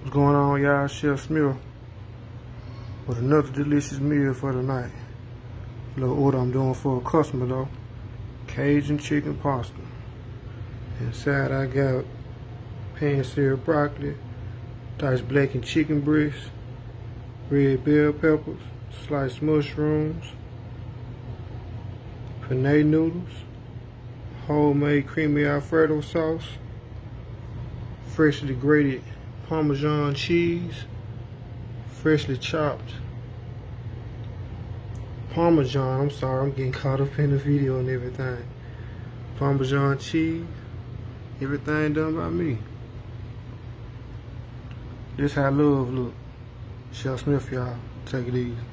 What's going on, y'all? Chef Smith with another delicious meal for the night. Little order I'm doing for a customer though. Cajun chicken pasta. Inside I got pan-seared broccoli, diced blackened chicken breast, red bell peppers, sliced mushrooms, penne noodles, homemade creamy Alfredo sauce, freshly grated Parmesan cheese, freshly chopped Parmesan, I'm getting caught up in the video and everything. Parmesan cheese, everything done by me. This how love look. Chef Smith, y'all. Take it easy.